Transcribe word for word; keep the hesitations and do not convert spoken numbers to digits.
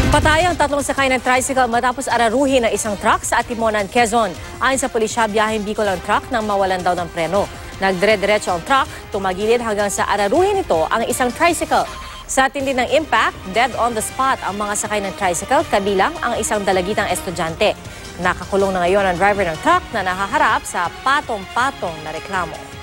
Patay ang tatlong sakay ng tricycle matapos araruhin ng isang truck sa Atimonan, Quezon. Ayon sa pulisya, biyaheng Bicol ang truck nang mawalan daw ng preno. Nagdire-diretso ang truck, tumagilid hanggang sa araruhin nito ang isang tricycle. Sa tindi ng impact, dead on the spot ang mga sakay ng tricycle, kabilang ang isang dalagitang estudyante. Nakakulong na ngayon ang driver ng truck na nahaharap sa patong-patong na reklamo.